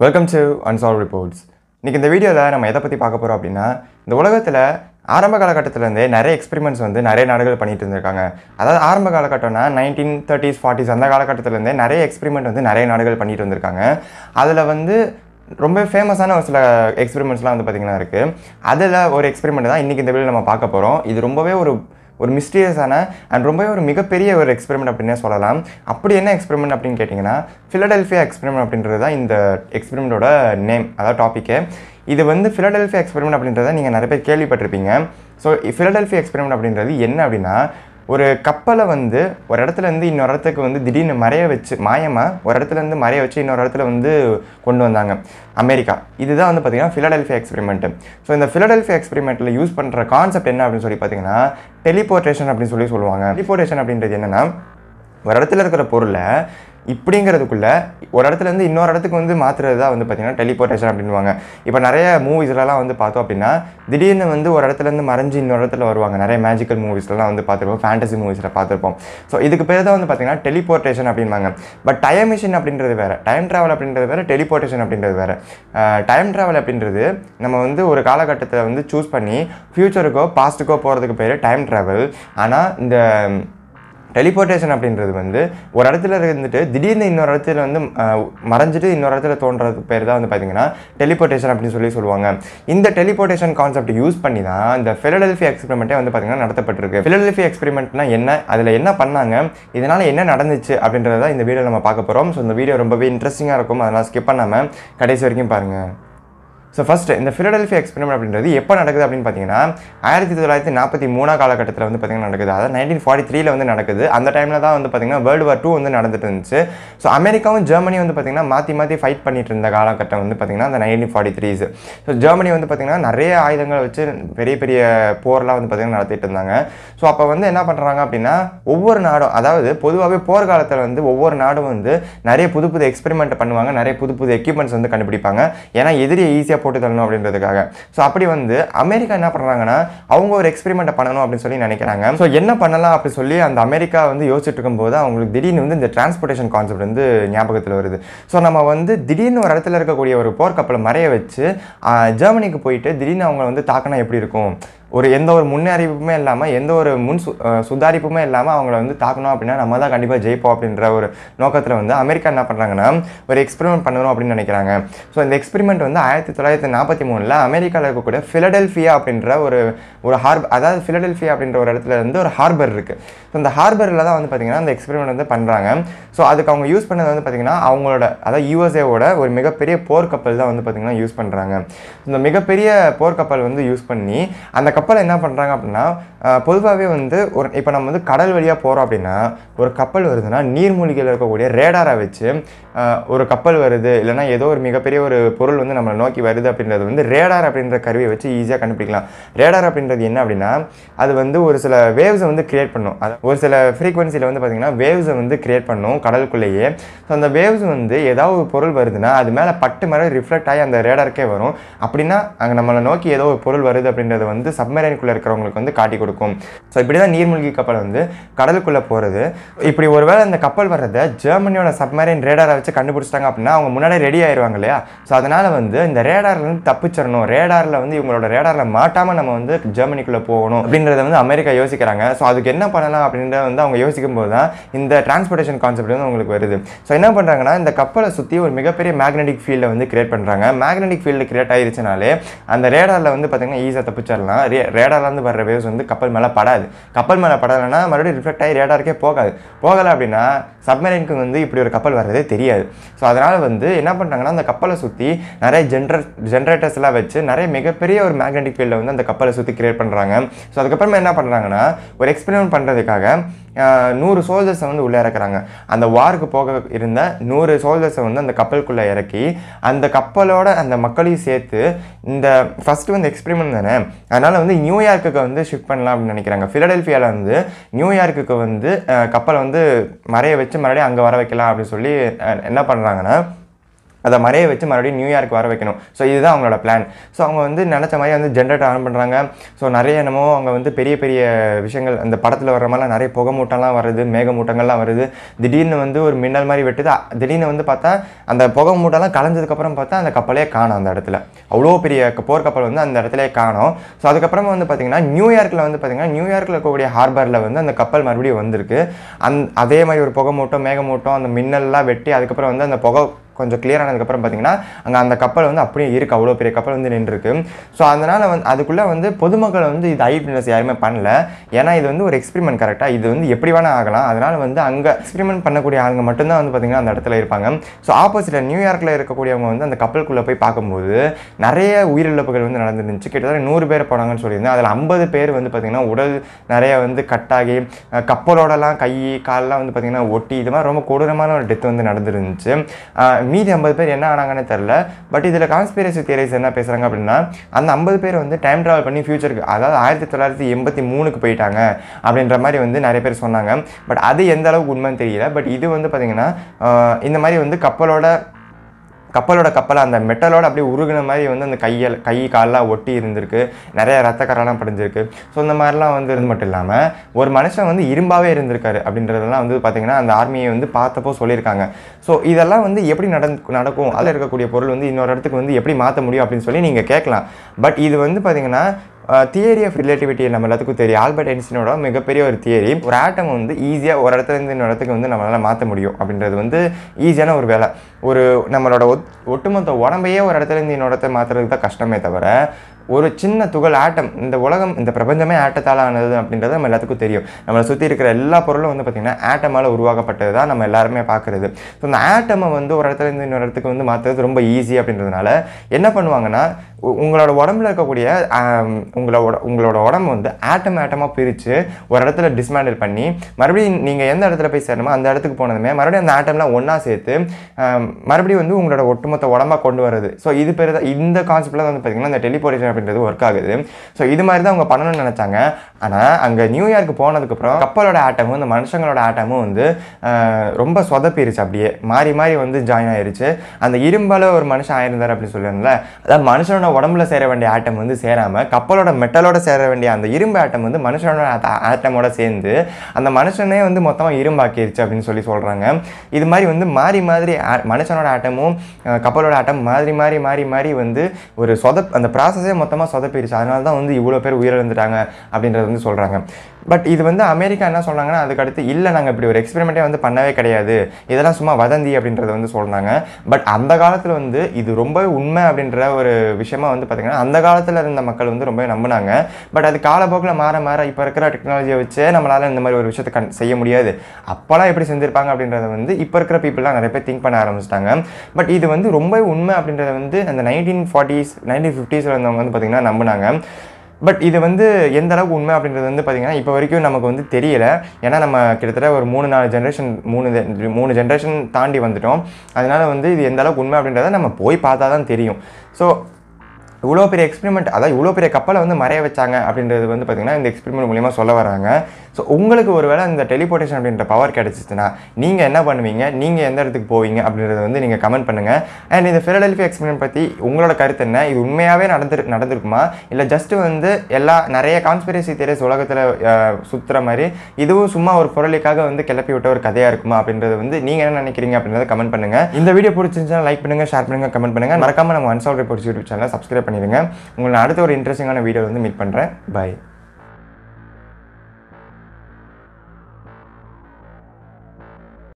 Welcome to Unsolved reports. இன்றைக்கி இந்த வீடியோவில் நம்ம எதை பற்றி பார்க்க போகிறோம் அப்படின்னா, இந்த உலகத்தில் ஆரம்ப காலகட்டத்திலேருந்தே நிறைய எக்ஸ்பெரிமெண்ட்ஸ் வந்து நிறைய நாடுகள் பண்ணிட்டு இருந்திருக்காங்க. அதாவது ஆரம்ப காலகட்டம்னா 1930s 40s அந்த காலகட்டத்திலேருந்தே நிறைய எக்ஸ்பெரிமெண்ட் வந்து நிறைய நாடுகள் பண்ணிட்டு வந்திருக்காங்க. அதில் வந்து ரொம்ப ஃபேமஸான ஒரு சில எக்ஸ்பெரிமெண்ட்ஸ்லாம் வந்து பார்த்திங்கன்னா இருக்குது. அதில் ஒரு எக்ஸ்பெரிமெண்ட் தான் இன்றைக்கி இந்த வீடியோ நம்ம பார்க்க போகிறோம். இது ரொம்பவே ஒரு மிஸ்டீரியஸான அண்ட் ரொம்பவே ஒரு மிகப்பெரிய ஒரு எக்ஸ்பெரிமெண்ட் அப்படின்னே சொல்லலாம். அப்படி என்ன எக்ஸ்பெரிமெண்ட் அப்படின்னு கேட்டிங்கன்னா, ஃபிலடெல்ஃபியா எக்ஸ்பெரிமெண்ட் அப்படின்றது தான் இந்த எக்ஸ்பெரிமெண்ட்டோட நேம், அதாவது டாப்பிக்கே. இது வந்து ஃபிலடெல்ஃபியா எக்ஸ்பெரிமெண்ட் அப்படின்றத நீங்கள் நிறைய பேர் கேள்விப்பட்டிருப்பீங்க. ஸோ ஃபிலடெல்ஃபியா எக்ஸ்பெரிமெண்ட் அப்படின்றது என்ன அப்படின்னா, ஒரு கப்பலை வந்து ஒரு இடத்துலேருந்து இன்னொரு இடத்துக்கு வந்து திடீர்னு மாயமாக ஒரு இடத்துலேருந்து மறைய வச்சு இன்னொரு இடத்துல வந்து கொண்டு வந்தாங்க அமெரிக்கா. இதுதான் வந்து பார்த்திங்கன்னா ஃபிலடெல்ஃபியா எக்ஸ்பெரிமெண்ட்டு. ஸோ இந்த ஃபிலடெல்ஃபியா எக்ஸ்பெரிமெண்ட்டில் யூஸ் பண்ணுற கான்செப்ட் என்ன அப்படின்னு சொல்லி பார்த்தீங்கன்னா, டெலிபோர்டேஷன் அப்படின்னு சொல்லுவாங்க. டெலிபோர்டேஷன் அப்படின்றது என்னென்னா, ஒரு இடத்துல இருக்கிற பொருளை இப்படிங்கிறதுக்குள்ளே ஒரு இடத்துலேருந்து இன்னொரு இடத்துக்கு வந்து மாற்றுறது தான் வந்து பார்த்திங்கன்னா டெலிபோர்டேஷன் அப்படின்வாங்க. இப்போ நிறைய மூவிஸ்லாம் வந்து பார்த்தோம் அப்படின்னா, திடீர்னு வந்து ஒரு இடத்துலேருந்து மறைஞ்சு இன்னொரு இடத்துல வருவாங்க. நிறைய மேஜிக்கல் மூவிஸ்லாம் வந்து பார்த்துருப்போம், ஃபேண்டசி மூவிஸில் பார்த்துருப்போம். ஸோ இதுக்கு பேர் தான் வந்து பார்த்திங்கன்னா டெலிபோர்டேஷன் அப்படின்வாங்க. பட் டைம் மிஷின் அப்படின்றது வேறு, டைம் ட்ராவல் அப்படின்றது வேறு, டெலிபோர்டேஷன் அப்படின்றது வேறு. டைம் ட்ராவல் அப்படின்றது நம்ம வந்து ஒரு காலகட்டத்தில் வந்து சூஸ் பண்ணி ஃப்யூச்சருக்கோ பாஸ்ட்டுக்கோ போகிறதுக்கு பேர் டைம் ட்ராவல். ஆனால் இந்த டெலிபோர்டேஷன் அப்படின்றது வந்து ஒரு இடத்துல இருந்துட்டு திடீர்னு இன்னொரு இடத்துல வந்து மறைஞ்சிட்டு இன்னொரு இடத்துல தோன்றதுக்கு பேர் தான் வந்து பார்த்திங்கன்னா டெலிபோர்டேஷன் அப்படின்னு சொல்லுவாங்க. இந்த டெலிபோர்டேஷன் கான்செப்ட் யூஸ் பண்ணி தான் இந்த ஃபிலடெல்ஃபியா எக்ஸ்பெரிமெண்ட்டே வந்து பார்த்திங்கன்னா நடத்தப்பட்டிருக்கு. ஃபிலடெல்ஃபியா எக்ஸ்பெரிமெண்ட்னா என்ன, அதில் என்ன பண்ணாங்க, இதனால் என்ன நடந்துச்சு அப்படின்றத இந்த வீடியோ நம்ம பார்க்க போகிறோம். ஸோ இந்த வீடியோ ரொம்பவே இன்ட்ரெஸ்டிங்காக இருக்கும், அதனால் ஸ்கிப் பண்ணாமல் கடைசி வரைக்கும் பாருங்கள். ஸோ ஃபஸ்ட்டு இந்த ஃபிலடெல்ஃபியா எக்ஸ்பெரிமெண்ட் அப்படின்றது எப்போ நடக்குது அப்படின்னு பார்த்தீங்கன்னா, 1943 காலகட்டத்தில் வந்து பார்த்திங்கன்னா நடக்குது. அதாவது 1943 வந்து நடக்குது. அந்த டைமில் தான் வந்து பார்த்திங்கன்னா வேர்ல்டு வார் 2 வந்து நடந்துட்டு இருந்துச்சு. ஸோ அமெரிக்காவும் ஜெர்மனியும் வந்து பார்த்திங்கன்னா மாற்றி ஃபைட் பண்ணிட்டு இருந்த காலகட்டம் வந்து பார்த்திங்கன்னா அந்த 1943s. ஸோ ஜெர்மனி வந்து பார்த்திங்கன்னா நிறைய ஆயுதங்களை வச்சு பெரிய பெரிய போர்லாம் வந்து பார்த்திங்கன்னா நடத்திட்டு இருந்தாங்க. ஸோ அப்போ வந்து என்ன பண்ணுறாங்க அப்படின்னா, ஒவ்வொரு நாடும், அதாவது பொதுவாகவே போர்க்காலத்தில் வந்து ஒவ்வொரு நாடும் வந்து நிறைய புது எக்ஸ்பெரிமெண்ட் பண்ணுவாங்க, நிறைய புது எக்யூப்மெண்ட்ஸ் வந்து கண்டுபிடிப்பாங்க. ஏன்னா எதிரியை ஈஸியாக போட்டு தரணும் அப்படின்றதுக்காக. ஸோ அப்படி வந்து அமெரிக்கா என்ன பண்ணுறாங்கன்னா, அவங்க ஒரு எக்ஸ்பெரிமெண்ட்டை பண்ணணும் அப்படின்னு சொல்லி நினைக்கிறாங்க. ஸோ என்ன பண்ணலாம் அப்படின்னு சொல்லி அந்த அமெரிக்கா வந்து யோசிச்சுட்டு இருக்கும்போது அவங்களுக்கு திடீர்னு வந்து இந்த டிரான்ஸ்போர்ட்டேஷன் கான்செப்ட் வந்து ஞாபகத்தில் வருது. ஸோ நம்ம வந்து திடீர்னு ஒரு இடத்துல இருக்கக்கூடிய ஒரு போர்க்கப்பலை மறைய வச்சு ஜெர்மனிக்கு போயிட்டு திடீர்னு அவங்க வந்து தாக்கினா எப்படி இருக்கும், எந்த ஒரு முன்னறிவிப்புமே இல்லாமல், எந்த ஒரு சுதாரிப்புமே இல்லாமல் அவங்கள வந்து தாக்கணும் அப்படின்னா நம்ம தான் கண்டிப்பாக ஜெயிப்போம் அப்படின்ற ஒரு நோக்கத்தில் வந்து அமெரிக்கா என்ன பண்ணுறாங்கன்னா ஒரு எக்ஸ்பெரிமெண்ட் பண்ணணும் அப்படின்னு நினைக்கிறாங்க. ஸோ இந்த எக்ஸ்பெரிமெண்ட் வந்து 1943 அமெரிக்காவில் இருக்கக்கூடிய ஃபிலடெல்ஃபியா அப்படின்ற ஒரு ஹார்பர், அதாவது ஃபிலடெல்ஃபியா அப்படின்ற ஒரு இடத்துல இருந்து ஒரு ஹார்பர் இருக்குது. ஸோ இந்த ஹார்பரில் தான் வந்து பார்த்திங்கன்னா அந்த எக்ஸ்பெரிமெண்ட் வந்து பண்ணுறாங்க. ஸோ அதுக்கு அவங்க யூஸ் பண்ணது வந்து பார்த்திங்கன்னா அவங்களோட, அதாவது யூஎஸ்ஏவோட ஒரு மிகப்பெரிய போர்க்கப்பல் தான் வந்து பார்த்திங்கன்னா யூஸ் பண்ணுறாங்க. இந்த மிகப்பெரிய போர்க்கப்பல் வந்து யூஸ் பண்ணி அந்த கப்பலை என்ன பண்ணுறாங்க அப்படின்னா, பொதுவாகவே வந்து இப்போ நம்ம வந்து கடல் வழியாக போகிறோம் அப்படின்னா, ஒரு கப்பல் வருதுன்னா நீர்மூழ்கியில் இருக்கக்கூடிய ரேடாரை வச்சு ஒரு கப்பல் வருது, இல்லைனா ஏதோ ஒரு மிகப்பெரிய ஒரு பொருள் வந்து நம்மளை நோக்கி வருது அப்படின்றது வந்து ரேடார் அப்படின்ற கருவியை வச்சு ஈஸியாக கண்டுபிடிக்கலாம். ரேடார் அப்படின்றது என்ன அப்படின்னா, அது வந்து ஒரு சில வேவ்ஸை வந்து கிரியேட் பண்ணும், ஒரு சில ஃப்ரீக்வன்சியில் வந்து பார்த்திங்கன்னா வேவ்ஸை வந்து கிரியேட் பண்ணும் கடலுக்குள்ளேயே. ஸோ அந்த வேவ்ஸ் வந்து ஏதாவது ஒரு பொருள் வருதுன்னா அது மேலே பட்டு மேலே ரிஃப்ளெக்ட் ஆகி அந்த ரேடாருக்கே வரும். அப்படின்னா அங்கே நம்மளை நோக்கி ஏதோ ஒரு பொருள் வருது அப்படின்றது வந்து சப்மரைனுக்குள்ளே இருக்கிறவங்களுக்கு வந்து காட்டி கொடுக்கும். ஸோ இப்படி தான் நீர்மூழ்கி கப்பல் வந்து கடலுக்குள்ளே போகிறது. இப்படி ஒருவேளை அந்த கப்பல் வர்றதை ஜெர்மனியோட சப்மரைன் ரேடாரை வச்சு கண்டுபிடிச்சிட்டாங்க அப்படின்னா அவங்க முன்னாடி ரெடி ஆயிடுவாங்க இல்லையா. ஸோ அதனால் வந்து இந்த ரேடார்லேருந்து தப்பிச்சிடணும், ரேடாரில் வந்து இவங்களோட ரேடாரில் மாட்டாமல் நம்ம வந்து ஜெர்மனிக்குள்ளே போகணும் அப்படின்றத வந்து அமெரிக்கா யோசிக்கிறாங்க. ஸோ அதுக்கு என்ன பண்ணலாம் அப்படின்றத வந்து அவங்க யோசிக்கும் போது தான் இந்த டிரான்ஸ்போர்ட்டேஷன் கான்செப்ட் வந்து உங்களுக்கு வருது. ஸோ என்ன பண்ணுறாங்கன்னா, இந்த கப்பலை சுற்றி ஒரு மிகப்பெரிய மேக்னெட்டிக் ஃபீல்டை வந்து கிரியேட் பண்ணுறாங்க. மேக்னெட்டிக் ஃபீல்டு கிரியேட் ஆகிருச்சுனாலே அந்த ரேடாரில் வந்து பார்த்திங்கன்னா ஈஸியாக தப்பிச்சிடலாம். ரேடார்லேருந்து வர்ற வேவ்ஸ் வந்து கப்பல் மேலே படாது. கப்பல் மேலே படலைன்னா மறுபடியும் ரிஃப்ளெக்ட் ஆகி ரேடாருக்கே போகலை அப்படின்னா சப்மரைனுக்கு வந்து இப்படி ஒரு கப்பல் வர்றதே தெரியாது. ஸோ அதனால் வந்து என்ன பண்ணுறாங்கன்னா, அந்த கப்பலை சுற்றி நிறைய ஜென்ரேட்டர்ஸ்லாம் வச்சு நிறைய மிகப்பெரிய ஒரு மேக்னெட்டிக் ஃபீல்டை வந்து அந்த கப்பலை சுற்றி கிரியேட் பண்ணுறாங்க. ஸோ அதுக்கப்புறமா என்ன பண்ணுறாங்கன்னா, ஒரு எக்ஸ்பெரிமெண்ட் பண்ணுறதுக்காக 100 சோல்ஜர்ஸை வந்து உள்ளே இறக்குறாங்க. அந்த வாருக்கு போக இருந்த 100 சோல்ஜர்ஸை வந்து அந்த கப்பலுக்குள்ளே இறக்கி அந்த கப்பலோட அந்த மக்களையும் சேர்த்து, இந்த ஃபஸ்ட்டு வந்து எக்ஸ்பெரிமெண்ட் தானே, அதனால் வந்து நியூயார்க்குக்கு வந்து ஷிஃப்ட் பண்ணலாம் அப்படின்னு நினைக்கிறாங்க. ஃபிலடெல்ஃபியாவில் வந்து நியூயார்க்குக்கு வந்து கப்பலை வந்து மறைய வச்சு மறுபடியும் அங்கே வர வைக்கலாம் அப்படின்னு சொல்லி என்ன பண்ணுறாங்கன்னா, அதை மறைய வச்சு மறுபடியும் நியூயார்க் வர வைக்கணும். ஸோ இதுதான் அவங்களோட பிளான். ஸோ அவங்க வந்து நினச்ச மாதிரி வந்து ஜென்ரேட்டர் ஆன் பண்ணுறாங்க. ஸோ நிறைய என்னமோ அவங்க வந்து பெரிய பெரிய விஷயங்கள் அந்த படத்தில் வர மாதிரிலாம் நிறைய புகை மூட்டம்லாம் வருது, மேகமூட்டங்கள்லாம் வருது. திடீர்னு வந்து ஒரு மின்னல் மாதிரி வெட்டுது. திடீர்னு வந்து பார்த்தா அந்த புகை மூட்டெல்லாம் கலைஞ்சதுக்கப்புறம் பார்த்தா அந்த கப்பலே காணும். அந்த இடத்துல அவ்வளோ பெரிய போர்க்கப்பல் வந்து அந்த இடத்துல காணும். ஸோ அதுக்கப்புறமா வந்து பார்த்தீங்கன்னா நியூயார்க்கில் வந்து பார்த்தீங்கன்னா நியூயார்க்கில் இருக்கக்கூடிய ஹார்பரில் வந்து அந்த கப்பல் மறுபடியும் வந்திருக்கு. அதே மாதிரி ஒரு புகை மூட்டம் மேகமூட்டம் அந்த மின்னல்லாம் வெட்டி அதுக்கப்புறம் வந்து அந்த புகை கொஞ்சம் கிளியர் ஆனதுக்கப்புறம் பார்த்தீங்கன்னா அங்கே அந்த கப்பல் வந்து அப்படியே இருக்குது. அவ்வளோ பெரிய கப்பல் வந்து நின்றுருக்கு. ஸோ அதனால் வந்து அதுக்குள்ளே வந்து பொதுமக்கள் வந்து இது ஐவிட்னஸ் யாருமே பண்ணல. ஏன்னா இது வந்து ஒரு எக்ஸ்பெரிமெண்ட் கரெக்டாக இது வந்து எப்படி வேணால் ஆகலாம். அதனால் வந்து அங்கே எக்ஸ்பெரிமெண்ட் பண்ணக்கூடிய ஆளுங்க மட்டும்தான் வந்து பார்த்திங்கன்னா அந்த இடத்துல இருப்பாங்க. ஸோ ஆப்போசிட்டில் நியூயார்க்கில் இருக்கக்கூடியவங்க வந்து அந்த கப்பலுக்குள்ளே போய் பார்க்கும்போது நிறைய உயிரிழப்புகள் வந்து நடந்துருந்துச்சு. கிட்டத்தட்ட 100 பேர் போனாங்கன்னு சொல்லியிருந்தேன். அதில் 50 பேர் வந்து பார்த்திங்கன்னா உடல் நிறைய வந்து கட்டாகி கப்பலோடலாம் கை காலெலாம் வந்து பார்த்திங்கன்னா ஒட்டி இது மாதிரி ரொம்ப கொடூரமான ஒரு டெத் வந்து நடந்துருந்துச்சு. மீதி 50 பேர் என்ன ஆனாங்கன்னு தெரில. பட் இதில் கான்ஸ்பிரசி தியரிஸ் என்ன பேசுகிறாங்க அப்படின்னா அந்த 50 பேர் வந்து டைம் ட்ராவல் பண்ணி ஃபியூச்சருக்கு அதாவது 1983க்கு போயிட்டாங்க அப்படின்ற மாதிரி வந்து நிறைய பேர் சொன்னாங்க. பட் அது எந்த அளவுக்கு உண்மைன்னு தெரியல. பட் இது வந்து பார்த்திங்கன்னா இந்த மாதிரி வந்து கப்பலோட அந்த மெட்டலோட அப்படியே உருகுன மாதிரி வந்து அந்த கை காலெலாம் ஒட்டி இருந்திருக்கு. நிறைய ரத்தக்கரெல்லாம் படிஞ்சிருக்கு. ஸோ இந்த மாதிரிலாம் வந்து இது மட்டும் இல்லாமல் ஒரு மனுஷன் வந்து இரும்பாகவே இருந்திருக்காரு அப்படின்றதெல்லாம் வந்து பார்த்திங்கன்னா அந்த ஆர்மியை வந்து பார்த்தப்போ சொல்லியிருக்காங்க. ஸோ இதெல்லாம் வந்து எப்படி நடக்கும் அதில் இருக்கக்கூடிய பொருள் வந்து இன்னொரு இடத்துக்கு வந்து எப்படி மாற்ற முடியும் அப்படின்னு சொல்லி நீங்கள் கேட்கலாம். பட் இது வந்து பார்த்திங்கன்னா தியரி ஆஃப் ரிலேட்டிவிட்டி நம்ம எல்லாத்துக்கும் தெரியும். ஆல்பர்ட் ஐன்ஸ்டீனோட மிகப்பெரிய ஒரு தியரி. ஒரு ஆட்டம் வந்து ஈஸியாக ஒரு இடத்துலேருந்து இன்னொரு இடத்துக்கு வந்து நம்மளால் மாற்ற முடியும் அப்படின்றது வந்து ஈஸியான ஒரு வேலை. ஒரு நம்மளோட ஒட்டுமொத்த உடம்பையே ஒரு இடத்துலேருந்து இன்னொரு இடத்த மாற்றுறதுக்கு தான் கஷ்டமே தவிர ஒரு சின்ன துகள் ஆட்டம் இந்த உலகம் இந்த பிரபஞ்சமே ஆட்டத்தால் ஆனது அப்படின்றது நம்ம எல்லாத்துக்கும் தெரியும். நம்மளை சுற்றி இருக்கிற எல்லா பொருளும் வந்து பார்த்திங்கன்னா ஆட்டமால் உருவாக்கப்பட்டது தான் நம்ம எல்லாருமே பார்க்குறது. ஸோ இந்த ஆட்டமை வந்து ஒரு இடத்துலேருந்து இன்னொரு இடத்துக்கு வந்து மாற்றுறது ரொம்ப ஈஸி அப்படின்றதுனால என்ன பண்ணுவாங்கன்னா உங்களோட உடம்புல இருக்கக்கூடிய உங்களோட உடம்பு வந்து ஆட்டமாக பிரித்து ஒரு இடத்துல டிஸ்மேண்டில் பண்ணி மறுபடியும் நீங்கள் எந்த இடத்துல போய் சேரணுமோ அந்த இடத்துக்கு போனதுமே மறுபடியும் அந்த ஆட்டம்லாம் ஒன்றா சேர்த்து மறுபடியும் வந்து உங்களோட ஒட்டுமொத்த உடம்பாக கொண்டு வருது. ஸோ இது பேர் தான் இந்த கான்செப்டில் வந்து பார்த்திங்கன்னா இந்த டெலிபோர்டேஷன் அப்படின்றது ஒர்க் ஆகுது. ஸோ இது மாதிரி தான் அவங்க பண்ணணும்னு நினச்சாங்க. ஆனால் அங்கே நியூயார்க் போனதுக்கப்புறம் கப்பலோட ஆட்டமும் இந்த மனுஷங்களோட ஆட்டமும் வந்து ரொம்ப சொதப்பிருச்சு. அப்படியே மாறி மாறி வந்து ஜாயின் ஆயிருச்சு. அந்த இரும்பால் ஒரு மனுஷன் ஆயிருந்தார் அப்படின்னு சொல்லுவாங்கல்ல, அதாவது மனுஷனோட உடம்புல சேர வேண்டிய ஆட்டம் வந்து சேராமல் கப்பலோட மெட்டலோட சேர வேண்டிய அந்த இரும்பு ஆட்டம் வந்து மனுஷனோட ஆட்டமோட சேர்ந்து அந்த மனுஷனே வந்து மொத்தமாக இரும்பாக்கிருச்சு அப்படின்னு சொல்கிறாங்க. இது மாதிரி வந்து மாறி மாதிரி மனுஷனோட ஆட்டமும் கப்பலோட ஆட்டம் மாறி வந்து ஒரு அந்த ப்ராசஸே மொத்தமாக சொதப்பிடுச்சு. அதனால தான் வந்து இவ்வளோ பேர் உயிரிழந்துட்டாங்க அப்படின்றது வந்து சொல்கிறாங்க. பட் இது வந்து அமெரிக்கா என்ன சொல்கிறாங்கன்னா அதுக்கடுத்து இல்லை நாங்கள் இப்படி ஒரு எக்ஸ்பெரிமெண்ட்டே வந்து பண்ணவே கிடையாது, இதெல்லாம் சும்மா வதந்தி அப்படின்றத வந்து சொல்கிறாங்க. பட் அந்த காலத்தில் வந்து இது ரொம்பவே உண்மை அப்படின்ற ஒரு விஷயமா வந்து பார்த்திங்கன்னா அந்த காலத்தில் இருந்த மக்கள் வந்து ரொம்ப நம்பினாங்க. பட் அது காலப்போக்கில் மாற இப்போ இருக்கிற டெக்னாலஜியை வச்சே நம்மளால் இந்த மாதிரி ஒரு விஷயத்தை செய்ய முடியாது. அப்போலாம் எப்படி செஞ்சுருப்பாங்க அப்படின்றத வந்து இப்போ இருக்கிற பீப்புளெலாம் நிறைய பேர் திங்க் பண்ண ஆரம்பிச்சிட்டாங்க. பட் இது வந்து ரொம்ப உண்மை அப்படின்றத வந்து அந்த 1940s 1950s இருந்தவங்க வந்து பார்த்திங்கன்னா நம்பினாங்க. பட் இது வந்து எந்த அளவுக்கு உண்மை அப்படின்றது வந்து பார்த்திங்கன்னா இப்போ வரைக்கும் நமக்கு வந்து தெரியலை. ஏன்னா நம்ம கிட்டத்தட்ட ஒரு 3-4 ஜென்ரேஷன் 3 ஜென்ரேஷன் தாண்டி வந்துட்டோம். அதனால் வந்து இது எந்த அளவுக்கு உண்மை அப்படின்றத நம்ம போய் பார்த்தா தான் தெரியும். ஸோ இவ்வளோ பெரிய எக்ஸ்பெரிமெண்ட் அதாவது இவ்வளோ பெரிய கப்பலை வந்து மறைய வச்சாங்க அப்படின்றது வந்து பார்த்திங்கன்னா இந்த எக்ஸ்பெரிமெண்ட் மூலிமா சொல்ல வராங்க. ஸோ உங்களுக்கு ஒரு வேளை இந்த டெலிபோர்டேஷன் அப்படின்ற பவர் கிடச்சிச்சுன்னா நீங்கள் என்ன பண்ணுவீங்க, நீங்கள் எந்த இடத்துக்கு போவீங்க அப்படின்றத வந்து நீங்கள் கமெண்ட் பண்ணுங்கள். அண்ட் இந்த ஃபிலடெல்ஃபியா எக்ஸ்பெரிமெண்ட் பற்றி உங்களோட கருத்து என்ன? இது உண்மையாகவே நடந்திருக்குமா இல்லை ஜஸ்ட்டு வந்து நிறைய கான்ஸ்பிரசி தியரிஸ் உலகத்தில் சுற்றுற மாதிரி இதுவும் சும்மா ஒரு பொருளுக்காக வந்து கிளப்பி விட்ட ஒரு கதையாக இருக்குமா அப்படின்றது வந்து நீங்கள் என்ன நினைக்கிறீங்க அப்படின்றத கமெண்ட் பண்ணுங்கள். இந்த வீடியோ பிடிச்சிருந்துச்சுன்னா லைக் பண்ணுங்கள், ஷேர் பண்ணுங்கள், கமெண்ட் பண்ணுங்கள். மறக்காமல் நம்ம அன்சால்வ் ரிப்போர்ட்ஸ் யூடியூப் சேனலை சப்ஸ்கிரைப் பண்ணிடுங்க. உங்களை அடுத்த ஒரு இன்ட்ரெஸ்டிங்கான வீடியோ வந்து மீட் பண்ணுறேன். பை.